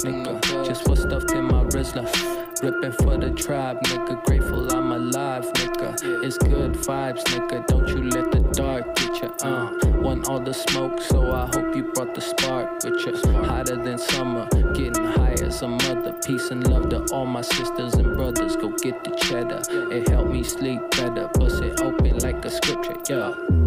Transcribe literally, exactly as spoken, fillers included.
nigga. Just what's stuffed in my Rizzler. Rippin' for the tribe, nigga. Grateful I'm alive, nigga. It's good vibes, nigga. Don't you let the dark get you, uh. Want all the smoke, so I hope you brought the spark with you. Hotter than summer, getting high as a mother. Peace and love to all my sisters and brothers. Go get the cheddar. It helped me sleep better. Bust it open like a scripture, yeah.